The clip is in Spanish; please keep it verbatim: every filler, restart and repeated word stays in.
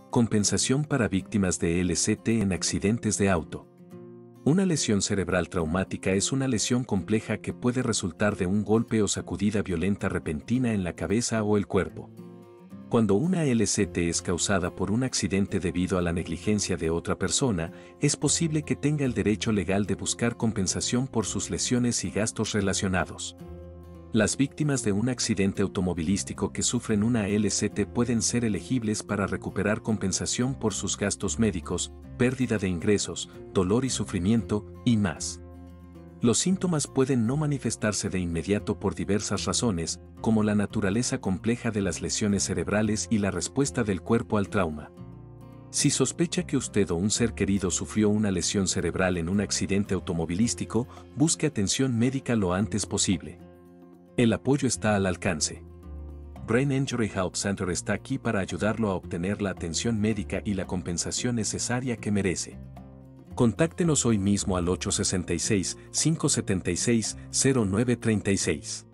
Compensación para víctimas de L C T en accidentes de auto. Una lesión cerebral traumática es una lesión compleja que puede resultar de un golpe o sacudida violenta repentina en la cabeza o el cuerpo. Cuando una L C T es causada por un accidente debido a la negligencia de otra persona, es posible que tenga el derecho legal de buscar compensación por sus lesiones y gastos relacionados. Las víctimas de un accidente automovilístico que sufren una L C T pueden ser elegibles para recuperar compensación por sus gastos médicos, pérdida de ingresos, dolor y sufrimiento, y más. Los síntomas pueden no manifestarse de inmediato por diversas razones, como la naturaleza compleja de las lesiones cerebrales y la respuesta del cuerpo al trauma. Si sospecha que usted o un ser querido sufrió una lesión cerebral en un accidente automovilístico, busque atención médica lo antes posible. El apoyo está al alcance. Brain Injury Help Center está aquí para ayudarlo a obtener la atención médica y la compensación necesaria que merece. Contáctenos hoy mismo al ocho seis seis, cinco siete seis, cero nueve tres seis.